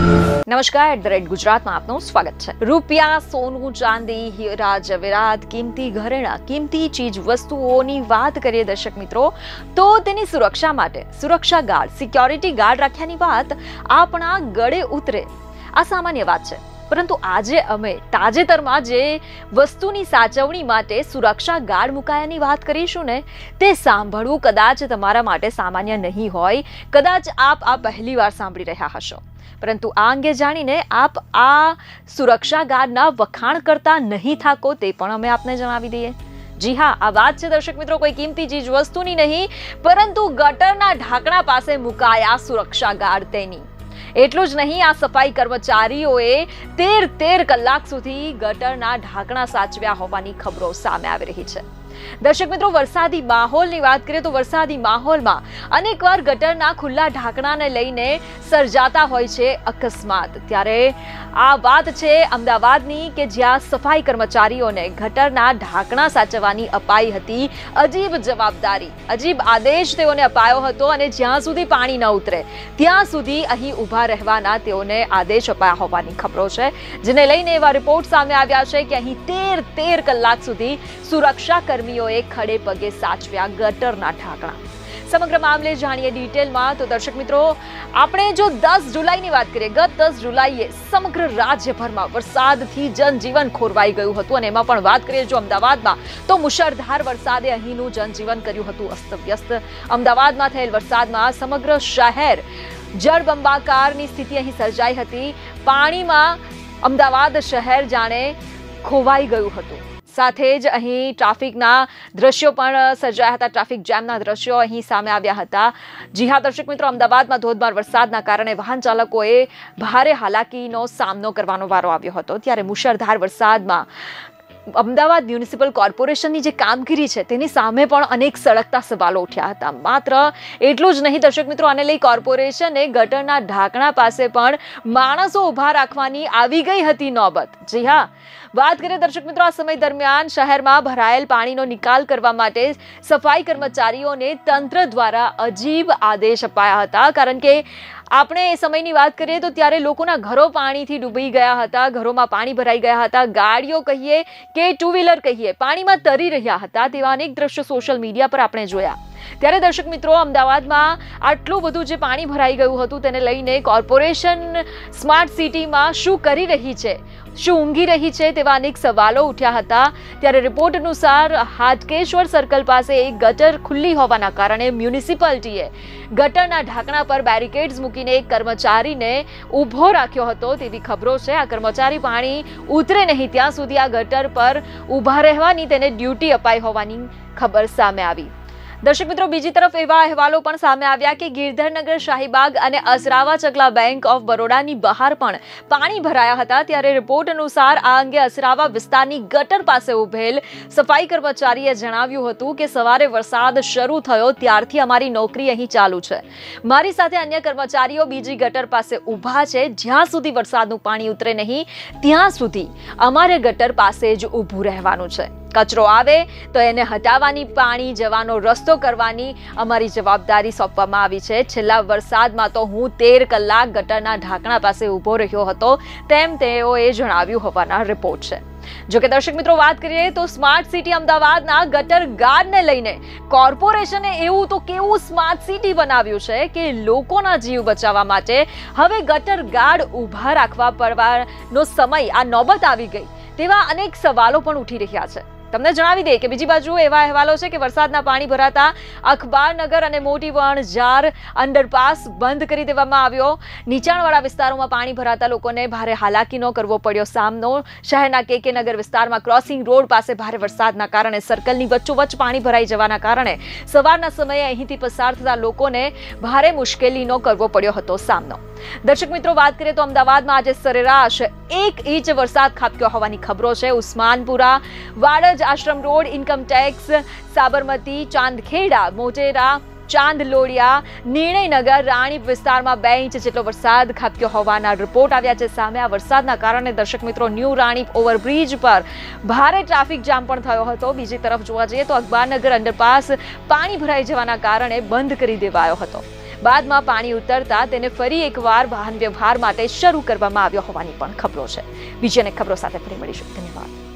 નમસ્કાર, ગુજરાતમાં આપનું સ્વાગત છે। રૂપિયા, સોનું, ચાંદી, હીરા જવેરાત, કિંમતી ઘરેણા, કિંમતી ચીજ વસ્તુઓની વાત કરીએ દર્શક મિત્રો, તો તેની સુરક્ષા માટે સુરક્ષા ગાર્ડ, સિક્યોરિટી ગાર્ડ રાખ્યાની વાત આપણા ગળે ઉતરે આ સામાન્ય વાત છે। પરંતુ આજે અમે તાજેતરમાં જે વસ્તુની સાચવણી માટે સુરક્ષા ગાર્ડ મુકાયાની વાત કરીશું ને, તે સાંભળવું કદાચ તમારા માટે સામાન્ય નહીં હોય। કદાચ આપ આ પહેલીવાર સાંભળી રહ્યા હશો, પરંતુ આ અંગે જાણીને આપ આ સુરક્ષા ગાર્ડના વખાણ કરતા નહીં થાકો તે પણ અમે આપને જણાવી દઈએ। જી હા, આ વાત છે દર્શક મિત્રો કોઈ કિંમતી ચીજ વસ્તુની નહીં, પરંતુ ગટરના ઢાંકણા પાસે મુકાયા સુરક્ષા ગાર્ડ તેની। એટલું જ નહીં, આ સફાઈ કર્મચારીઓએ 13 કલાક સુધી ગટરના ઢાંકણા સાચવ્યા હોવાની ખબરો સામે આવી રહી છે। દર્શક મિત્રો, વરસાદી માહોલની વાત કરીએ તો વરસાદી માહોલમાં અનેકવાર ગટરના ખુલ્લા ઢાંકણાને લઈને સર્જાતા હોય છે અકસ્માત। ત્યારે આ વાત છે અમદાવાદની કે જ્યાં સફાઈ કર્મચારીઓને ગટરના ઢાંકણા સાચવવાની અપાઈ હતી અજીબ જવાબદારી, અજીબ આદેશ તેઓને અપાયો હતો અને જ્યાં સુધી પાણી ન ઉતરે ત્યાં સુધી અહીં ઊભા રહેવાના તેઓને આદેશ અપાયા હોવાની ખબરો છે, જેને લઈને એવા રિપોર્ટ સામે આવ્યા છે કે અહીં 13 કલાક સુધી સુરક્ષા કર્મીઓએ ખડે પગે સાચવ્યા ગટરના ઢાંકણા। સમગ્ર મામલે જાણીએ ડિટેલમાં તો દર્શક મિત્રો, આપણે જો 10 જુલાઈની વાત કરીએ, ગત 10 જુલાઈએ સમગ્ર રાજ્યભરમાં વરસાદથી જનજીવન ખોરવાઈ ગયું હતું અને એમાં પણ વાત કરીએ જો અમદાવાદમાં તો મુશળધાર વરસાદે અહીંનું જનજીવન કર્યું હતું અસ્તવ્યસ્ત। અમદાવાદમાં થયેલ વરસાદમાં સમગ્ર શહેર જળબંબાકારની સ્થિતિ અહીં સર્જાઈ હતી। પાણીમાં અમદાવાદ શહેર જાણે ખોવાઈ ગયું હતું। સાથે જ અહીં ટ્રાફિકના દ્રશ્યો પણ સર્જાયા હતા, ટ્રાફિક જામના દ્રશ્યો અહીં સામે આવ્યા હતા। જી હા દર્શક મિત્રો, અમદાવાદમાં ધોધમાર વરસાદના કારણે વાહન ચાલકોએ ભારે હાલાકીનો સામનો કરવાનો વારો આવ્યો હતો। ત્યારે મુશળધાર વરસાદમાં અમદાવાદ મ્યુનિસિપલ કોર્પોરેશનની જે કામગીરી છે તેની સામે પણ અનેક સળગતા સવાલો ઉઠ્યા હતા। માત્ર એટલું જ નહીં દર્શક મિત્રો, આને લઈ કોર્પોરેશને ગટરના ઢાંકણા પાસે પણ માણસો ઊભા રાખવાની આવી ગઈ હતી નોબત। જી હા, વાત કરીએ દર્શક મિત્રો, આ સમય દરમિયાન શહેરમાં ભરાયેલ પાણીનો નિકાલ કરવા માટે સફાઈ કર્મચારીઓને તંત્ર દ્વારા અજીબ આદેશ અપાયા હતા। કારણ કે આપણે એ સમયની વાત કરીએ તો ત્યારે લોકોના ઘરો પાણીથી ડૂબી ગયા હતા, ઘરોમાં પાણી ભરાઈ ગયા હતા, ગાડીઓ કહીએ કે ટુ વ્હીલર કહીએ પાણીમાં તરી રહ્યા હતા। તેવા અનેક દ્રશ્યો સોશિયલ મીડિયા પર આપણે જોયા। ત્યારે દર્શક મિત્રો, અમદાવાદમાં આટલું બધું જે પાણી ભરાઈ ગયું હતું તેને લઈને કોર્પોરેશન સ્માર્ટ સિટીમાં શું કરી રહી છે, શું ઊંઘી રહી છે, તેવા અનેક સવાલો ઉઠ્યા હતા। ત્યારે રિપોર્ટ અનુસાર હાટકેશ્વર સર્કલ પાસે એક ગટર ખુલ્લી હોવાના કારણે મ્યુનિસિપાલિટીએ ગટરના ઢાંકણા પર બેરિકેડ્સ મૂકીને એક કર્મચારીને ઊભો રાખ્યો હતો તેવી ખબરો છે। આ કર્મચારી પાણી ઉતરે નહીં ત્યાં સુધી આ ગટર પર ઊભા રહેવાની તેને ડ્યુટી અપાઈ હોવાની ખબર સામે આવી। દર્શક મિત્રો, બીજી તરફ એવા અહેવાલો પણ સામે આવ્યા કે ગિરધરનગર, શાહીબાગ અને અસરાવા ચકલા બેંક ઓફ બરોડાની બહાર પણ પાણી ભરાયા હતા। ત્યારે રિપોર્ટ અનુસાર આ અંગે અસરાવા વિસ્તારની ગટર પાસે ઉભેલ સફાઈ કર્મચારીએ જણાવ્યું હતું કે સવારે વરસાદ શરૂ થયો ત્યારથી અમારી નોકરી અહીં ચાલુ છે। મારી સાથે અન્ય કર્મચારીઓ બીજી ગટર પાસે ઊભા છે, જ્યાં સુધી વરસાદનું પાણી ઉતરે નહીં ત્યાં સુધી અમારે ગટર પાસે જ ઊભું રહેવાનું છે। કચરો આવે તો એને હટાવવાની, પાણી જવાનો રસ્તો કરવાની અમારી જવાબદારી સોંપવામાં આવી છે। છેલ્લા વરસાદમાં તો હું 13 કલાક ગટરના ઢાંકણા પાસે ઊભો રહ્યો હતો તેમ તેઓએ જણાવ્યું હોવાના રિપોર્ટ છે। જો કે દર્શક મિત્રો, વાત કરીએ તો સ્માર્ટ સિટી અમદાવાદના ગટર ગાર્ડને લઈને કોર્પોરેશને એવું તો કેવું સ્માર્ટ સિટી બનાવ્યું છે કે લોકોના જીવ બચાવવા માટે હવે ગટર ગાર્ડ ઊભા રાખવા પડવાનો સમય, આ નોબત આવી ગઈ તેવા અનેક સવાલો પણ ઉઠી રહ્યા છે। તમને જણાવી દઈએ કે બીજી બાજુ એવા અહેવાલો છે કે વરસાદના પાણી ભરાતા અખબારનગર અને મોટી વણઝાર અંડરપાસ બંધ કરી દેવામાં આવ્યો। નીચાણવાળા વિસ્તારોમાં પાણી ભરાતા લોકોને ભારે હાલાકીનો કરવો પડ્યો સામનો। શહેરના કે નગર વિસ્તારમાં ક્રોસિંગ રોડ પાસે ભારે વરસાદના કારણે સર્કલની વચ્ચોવચ્ચ પાણી ભરાઈ જવાના કારણે સવારના સમયે અહીંથી પસાર થતા લોકોને ભારે મુશ્કેલીનો કરવો પડ્યો હતો સામનો। દર્શક મિત્રો, વાત કરીએ તો અમદાવાદમાં આજે સરેરાશ 1 ઇંચ વરસાદ ખાબક્યો હોવાની ખબરો છે। ઉસ્માનપુરા, વાડજ આશ્રમ રોડ, ઇન્કમટેક્સ, સાબરમતી, ચાંદખેડા, મોટેરા, ચાંદલોડિયા, નિર્ણયનગર, રાણીપ વિસ્તારમાં 2 ઇંચ જેટલો વરસાદ ખાબક્યો હોવાના રિપોર્ટ આવ્યા છે સામે। આ વરસાદના કારણે દર્શક મિત્રો, ન્યૂ રાણીપ ઓવરબ્રિજ પર ભારે ટ્રાફિક જામ પણ થયો હતો। બીજી તરફ જોવા જઈએ તો અખબારનગર અંડરપાસ પાણી ભરાઈ જવાના કારણે બંધ કરી દેવાયો હતો। બાદમાં પાણી ઉતરતા તેને ફરી એકવાર વાહન વ્યવહાર માટે શરૂ કરવામાં આવ્યો હોવાની પણ ખબરો છે. બીજી અનેક ખબરો સાથે ફરી મળીશું. ધન્યવાદ.